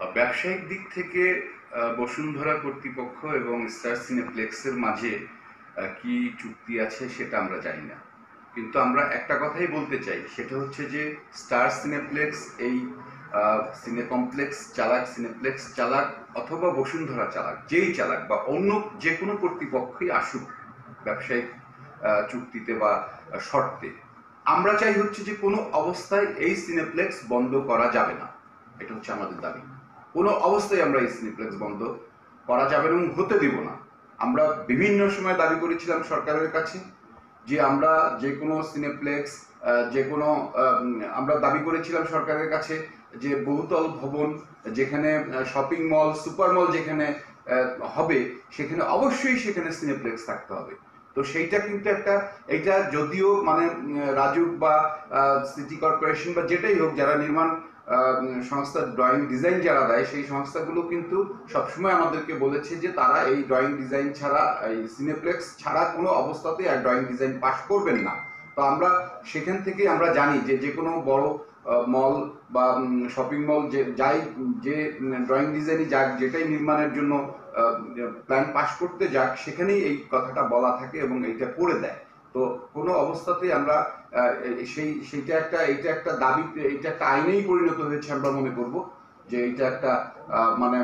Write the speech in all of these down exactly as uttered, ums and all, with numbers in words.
ব্যবসায়িক দিক থেকে বসুন্ধরা কর্তৃপক্ষ এবং স্টার সিনেপ্লেক্সের মাঝে কি চুক্তি আছে সেটা আমরা জানি না, কিন্তু আমরা একটা কথাই বলতে চাই, সেটা হচ্ছে যে স্টার সিনেপ্লেক্স এই সিনে কমপ্লেক্স চালাক, সিনেপ্লেক্স চালাক অথবা বসুন্ধরা চালাক, যেই চালাক বা অন্য যে কোনো কর্তৃপক্ষই আসুক ব্যবসায়িক চুক্তিতে বা শর্তে, আমরা চাই হচ্ছে যে কোনো অবস্থায় এই সিনেপ্লেক্স বন্ধ করা যাবে না। এটা হচ্ছে আমাদের দাবি। কোনো অবস্থায় আমরা এই সিনেপ্লেক্স বন্ধ করা যাবে না এবং হতে দিব না। আমরা বিভিন্ন সময় দাবি করেছিলাম সরকারের কাছে যে আমরা যে কোনো সিনেপ্লেক্স, যে কোনো আমরা দাবি করেছিলাম সরকারের কাছে যে বহুতল ভবন, যেখানে শপিং মল, সুপার মল যেখানে হবে সেখানে অবশ্যই সেখানে সিনেপ্লেক্স থাকতে হবে। তো সেইটা কিন্তু একটা, এটা যদিও মানে রাজুক বা সিটি কর্পোরেশন বা যেটাই হোক, যারা নির্মাণ সংস্থা ড্রয়িং ডিজাইন যারা দেয়, সেই সংস্থাগুলো কিন্তু সবসময় আমাদেরকে বলেছে যে তারা এই ড্রয়িং ডিজাইন ছাড়া, এই সিনেপ্লেক্স ছাড়া কোনো অবস্থাতেই আর ড্রয়িং ডিজাইন পাস করবেন না। তো আমরা সেখান থেকে আমরা জানি যে যে কোনো বড় মল বা শপিং মল যে যাই, যে ড্রয়িং ডিজাইনই যাক, যেটাই নির্মাণের জন্য প্ল্যান পাস করতে যাক, সেখানেই এই কথাটা বলা থাকে এবং এইটা করে দেয়। তো কোনো অবস্থাতেই আমরা সেই সেইটা একটা, এইটা একটা দাবি, এইটা একটা আইনেই পরিণত হয়েছে। আমরা মনে করব যে এইটা একটা মানে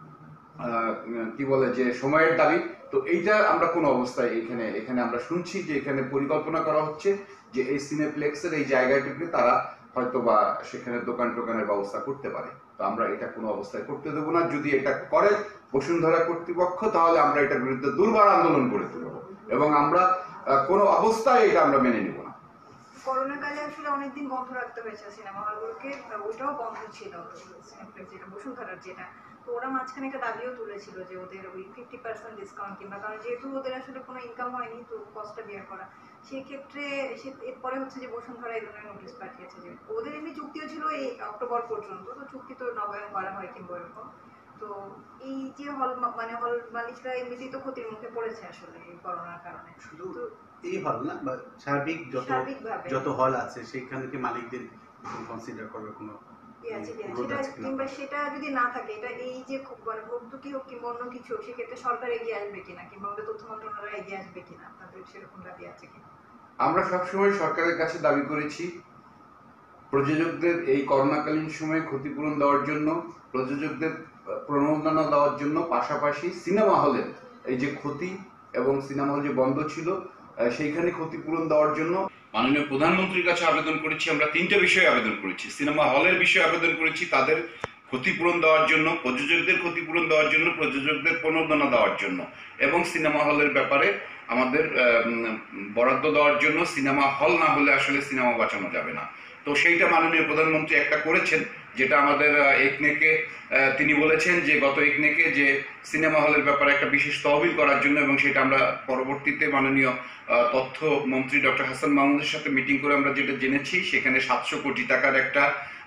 কি বলে যে সময়ের দাবি। তো এইটা আমরা কোনো অবস্থায় এখানে এখানে আমরা শুনছি যে এখানে পরিকল্পনা করা হচ্ছে যে এই সিনেপ্লেক্সের এই জায়গাটিকে তারা হয়তো বা সেখানে দোকান টোকানের ব্যবস্থা করতে পারে। তো আমরা এটা কোনো অবস্থায় করতে দেবো না। যদি এটা করে বসুন্ধরা কর্তৃপক্ষ, তাহলে আমরা এটার বিরুদ্ধে দুর্বার আন্দোলন করে তুলব এবং আমরা কোনো অবস্থায় এটা আমরা মেনে নিব না। করোনাকালে আসলে অনেকদিন বন্ধ রাখতে হয়েছে সিনেমা হলগুলোকে, ওটাও বন্ধ ছিল সিনেপ্লেক্স যেটা বসুন্ধরার, যেটা তো ওরা মাঝখানে একটা দাবিও তুলেছিল যে ওদের ওই ফিফটি পার্সেন্ট ডিসকাউন্ট কিংবা, কারণ যেহেতু ওদের আসলে কোনো ইনকাম হয়নি তো কস্টটা বিয়ার করা, সেক্ষেত্রে এরপরে হচ্ছে যে বসুন্ধরা এই ধরনের নোটিশ পাঠিয়েছে যে ওদের এমনি চুক্তিও ছিল এই অক্টোবর পর্যন্ত, তো চুক্তি তো নবায়ন করা হয় কিংবা এরকম। তো এই যে হল মানে হল মালিকরা এমনিতেই তো ক্ষতির মুখে পড়েছে আসলে এই করোনার কারণে। শুধু এই হল না, বা সার্বিক যত যত হল আছে সেখানে কি মালিকদের কনসিডার করবে কোনো কিংবা সেটা যদি না থাকে, এটা এই যে মানে ভর্তুকি হোক কিংবা অন্য কিছু, সেক্ষেত্রে সরকার এগিয়ে আসবে কিনা কিংবা আমাদের তথ্য মন্ত্রণালয় এগিয়ে আসবে কিনা, তাদের সেরকম দাবি আছে কিনা? আমরা সবসময় সরকারের কাছে দাবি করেছি প্রযোজকদের এই করোনাকালীন সময়ে ক্ষতিপূরণ দেওয়ার জন্য, প্রযোজকদের প্রণোদনা দেওয়ার জন্য, পাশাপাশি সিনেমা হলের এই যে ক্ষতি এবং সিনেমা হল যে বন্ধ ছিল সেইখানে ক্ষতিপূরণ দেওয়ার জন্য মাননীয় প্রধানমন্ত্রীর কাছে আবেদন করেছি। আমরা তিনটা বিষয়ে আবেদন করেছি। সিনেমা হলের বিষয়ে আবেদন করেছি তাদের ক্ষতিপূরণ দেওয়ার জন্য, প্রযোজকদের ক্ষতিপূরণ দেওয়ার জন্য, প্রযোজকদের প্রণোদনা দেওয়ার জন্য, এবং সিনেমা হলের ব্যাপারে আমাদের বরাদ্দ দেওয়ার জন্য। সিনেমা হল না হলে আসলে সিনেমা বাঁচানো যাবে না। তো সেইটা মাননীয় প্রধানমন্ত্রী একটা করেছেন, যেটা আমাদের একনেকে তিনি বলেছেন যে গত একনেকে যে সিনেমা হলের ব্যাপারে একটা বিশেষ তহবিল করার জন্য, এবং সেটা আমরা পরবর্তীতে মাননীয় তথ্য মন্ত্রী ডক্টর হাসান মাহমুদের সাথে মিটিং করে আমরা যেটা জেনেছি, সেখানে সাতশো কোটি টাকার একটা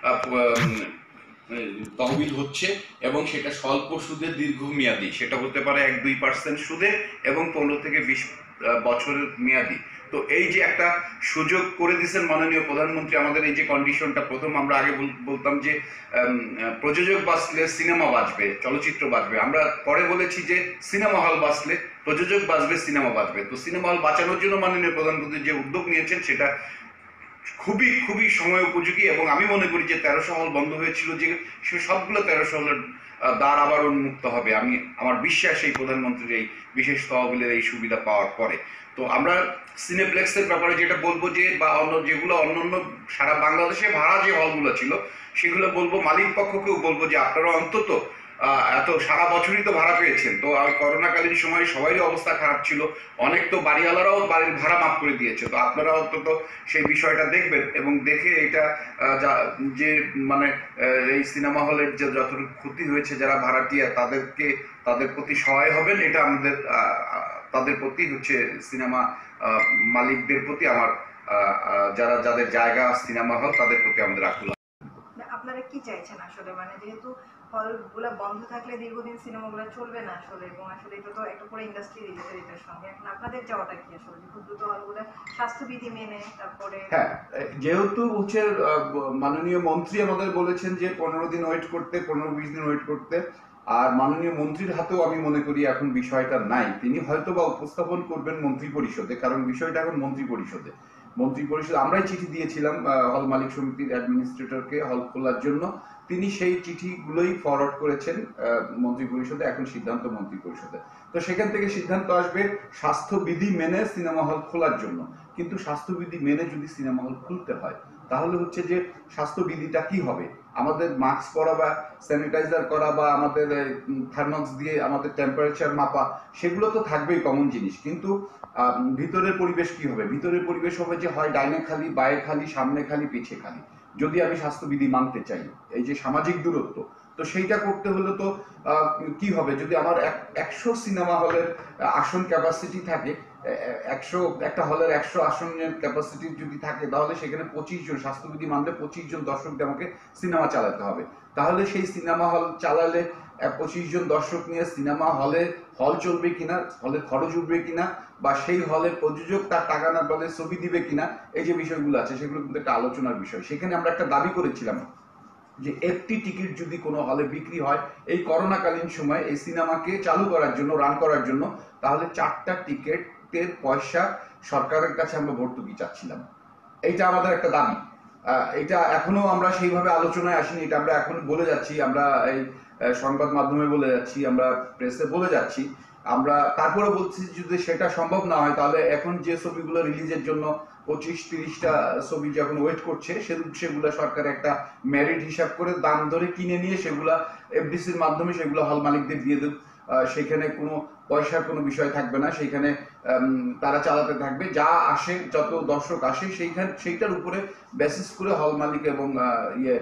তহবিল হচ্ছে এবং সেটা স্বল্প সুদে দীর্ঘমেয়াদী, সেটা হতে পারে এক দুই পার্সেন্ট সুদে এবং পনেরো থেকে বিশ বছরের মেয়াদি। তো এই যে একটা সুযোগ করে দিয়েছেন মাননীয় প্রধানমন্ত্রী, আমাদের এই যে কন্ডিশনটা, প্রথম আমরা আগে বলতাম যে প্রযোজক বাঁচলে সিনেমা বাঁচবে, চলচ্চিত্র বাঁচবে, আমরা পরে বলেছি যে সিনেমা হল বাঁচলে প্রযোজক বাঁচবে, সিনেমা বাঁচবে। তো সিনেমা হল বাঁচানোর জন্য মাননীয় প্রধানমন্ত্রী যে উদ্যোগ নিয়েছেন সেটা খুবই খুবই সময় উপযোগী, এবং আমি মনে করি যে তেরোশো হল বন্ধ হয়েছিল, যে সে সবগুলো তেরোশো হলের দ্বার আবার উন্মুক্ত হবে। আমি আমার বিশ্বাস এই প্রধানমন্ত্রীর এই বিশেষ তহবিলের এই সুবিধা পাওয়ার পরে। তো আমরা সিনেপ্লেক্সের ব্যাপারে যেটা বলবো যে, বা অন্য যেগুলো অন্য অন্য সারা বাংলাদেশে ভাড়া যে হলগুলো ছিল সেগুলো বলবো, মালিক পক্ষকেও বলবো যে আপনারা অন্তত এত সারা বছরই তো ভাড়া পেয়েছেন, তো করোনাকালীন সময় সবারই অবস্থা খারাপ ছিল, অনেক তো বাড়িওয়ালারাও বাড়ির ভাড়া মাফ করে দিয়েছে। তো আপনারা অন্তত সেই বিষয়টা দেখবেন এবং দেখে এটা যে মানে এই সিনেমা হলের যে যতটুকু ক্ষতি হয়েছে যারা ভাড়াটিয়া, তাদেরকে তাদের প্রতি সহায় হবেন, এটা আমাদের তাদের প্রতি হচ্ছে সিনেমা মালিকদের প্রতি আমার, যারা যাদের জায়গা সিনেমা হল তাদের প্রতি আমাদের আকুল। আপনারা কি চাইছেন আসলে, মানে যেহেতু হলগুলো বন্ধ থাকলে দীর্ঘদিন সিনেমাগুলো চলবে না আসলে, এবং আসলে এটা তো একটা পুরো ইন্ডাস্ট্রি রিলেটেড এটার সঙ্গে, এখন আপনাদের চাওয়াটা কি আসলে যে খুব দ্রুত হলগুলো স্বাস্থ্যবিধি মেনে তারপরে? হ্যাঁ, যেহেতু হচ্ছে মাননীয় মন্ত্রী আমাদের বলেছেন যে পনেরো দিন ওয়েট করতে, পনেরো বিশ দিন ওয়েট করতে, আর মাননীয় মন্ত্রীর হাতেও আমি মনে করি এখন বিষয়টা নাই, তিনি হয়তো বা উপস্থাপন করবেন মন্ত্রী পরিষদে, কারণ বিষয়টা এখন মন্ত্রী পরিষদে মন্ত্রী পরিষদ আমরাই চিঠি দিয়েছিলাম হল মালিক সমিতির অ্যাডমিনিস্ট্রেটরকে হল খোলার জন্য, তিনি সেই চিঠিগুলোই ফরওয়ার্ড করেছেন মন্ত্রী পরিষদে, এখন সিদ্ধান্ত মন্ত্রী পরিষদে। তো সেখান থেকে সিদ্ধান্ত আসবে স্বাস্থ্যবিধি মেনে সিনেমা হল খোলার জন্য। কিন্তু স্বাস্থ্যবিধি মেনে যদি সিনেমা হল খুলতে হয় তাহলে হচ্ছে যে স্বাস্থ্যবিধিটা কি হবে, আমাদের মাস্ক পরা বা স্যানিটাইজার করা বা আমাদের থার্মক্স দিয়ে আমাদের টেম্পারেচার মাপা, সেগুলো তো থাকবেই কমন জিনিস, কিন্তু ভিতরের পরিবেশ কি হবে, ভিতরের পরিবেশ হবে যে হয় ডাইনে খালি, বায়ে খালি, সামনে খালি, পিছে খালি, যদি আমি স্বাস্থ্যবিধি মানতে চাই, এই যে সামাজিক দূরত্ব, তো সেইটা করতে হলে তো কি হবে, যদি আমার একশো সিনেমা হলের আসন ক্যাপাসিটি থাকে, একশো একটা হলের একশো আসনের ক্যাপাসিটি যদি থাকে, তাহলে সেখানে পঁচিশ জন স্বাস্থ্যবিধি মানলে পঁচিশ জন দর্শককে আমাকে সিনেমা চালাতে হবে। তাহলে সেই সিনেমা হল চালালে পঁচিশ জন দর্শক নিয়ে সিনেমা হলে হল চলবে কিনা, হলে খরচ উঠবে কিনা, বা সেই হলের প্রযোজক তার টাকা না বলে ছবি দিবে কিনা, এই যে বিষয়গুলো আছে সেগুলো কিন্তু একটা আলোচনার বিষয়। সেখানে আমরা একটা দাবি করেছিলাম যে একটি টিকিট যদি কোনো হলে বিক্রি হয় এই করোনাকালীন সময় এই সিনেমাকে চালু করার জন্য, রান করার জন্য, তাহলে চারটা টিকিটের পয়সা সরকারের কাছে আমরা ভর্তুকি চাচ্ছিলাম। এইটা আমাদের একটা দাবি, এটা এখনো আমরা সেইভাবে আলোচনায় আসিনি, এটা আমরা এখন বলে যাচ্ছি, আমরা এই সংবাদ মাধ্যমে বলে যাচ্ছি, আমরা প্রেসে বলে যাচ্ছি, আমরা তারপরে বলছি যদি সেটা সম্ভব না হয় তাহলে এখন যে ছবিগুলো রিলিজের জন্য পঁচিশ তিরিশটা ছবি যখন ওয়েট করছে, সেগুলো সরকার একটা মেরিট হিসাব করে দাম ধরে কিনে নিয়ে সেগুলা এফডিসির মাধ্যমে সেগুলো হল মালিকদের দিয়ে দেব, সেখানে কোনো পয়সার কোনো বিষয় থাকবে না, সেইখানে তারা চালাতে থাকবে, যা আসে যত দর্শক আসে সেইখানে সেইটার উপরে বেসিস করে হল মালিক এবং ইয়ে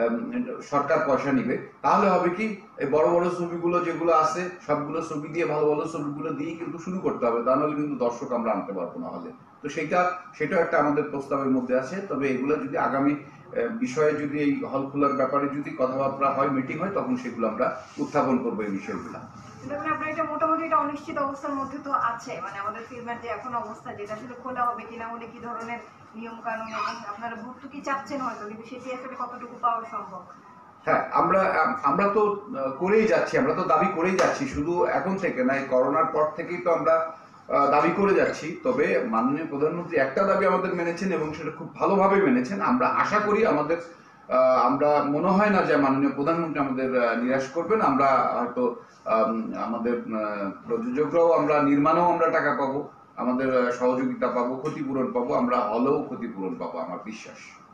সরকার পয়সা নিবে। তাহলে হবে কি, এই বড় বড় ছবিগুলো যেগুলো আছে সবগুলো ছবি দিয়ে, ভালো ভালো ছবিগুলো দিয়ে কিন্তু শুরু করতে হবে, তা নাহলে কিন্তু দর্শক আমরা আনতে পারবো না হলে। তো সেইটা সেটাও একটা আমাদের প্রস্তাবের মধ্যে আছে। তবে এগুলো যদি আগামী বিষয়ে যদি এই হল খোলার ব্যাপারে যদি কথাবার্তা হয়, মিটিং হয়, তখন সেগুলো আমরা উত্থাপন করবো এই বিষয়গুলো। মানে আপনার এটা মোটামুটি এটা অনিশ্চিত অবস্থার মধ্যে তো আছে, মানে আমাদের ফিল্মের যে এখন অবস্থা, যেটা আসলে খোলা হবে কিনা, হলে কি ধরনের নিয়ম কানুন, এবং আপনারা ভর্তুকি চাচ্ছেন হয়তো, কিন্তু সেটি আসলে কতটুকু পাওয়া সম্ভব? হ্যাঁ, আমরা আমরা তো করেই যাচ্ছি, আমরা তো দাবি করেই যাচ্ছি, শুধু এখন থেকে না, এই করোনার পর থেকেই তো আমরা দাবি করে যাচ্ছি। তবে মাননীয় প্রধানমন্ত্রী একটা দাবি আমাদের মেনেছেন এবং সেটা খুব ভালোভাবে মেনেছেন। আমরা আশা করি আমাদের আমরা মনে হয় না যে মাননীয় প্রধানমন্ত্রী আমাদের নিরাশ করবেন। আমরা হয়তো আমাদের প্রযোজকরাও, আমরা নির্মাণেও আমরা টাকা পাবো, আমাদের সহযোগিতা পাবো, ক্ষতিপূরণ পাবো, আমরা হলেও ক্ষতিপূরণ পাবো, আমার বিশ্বাস।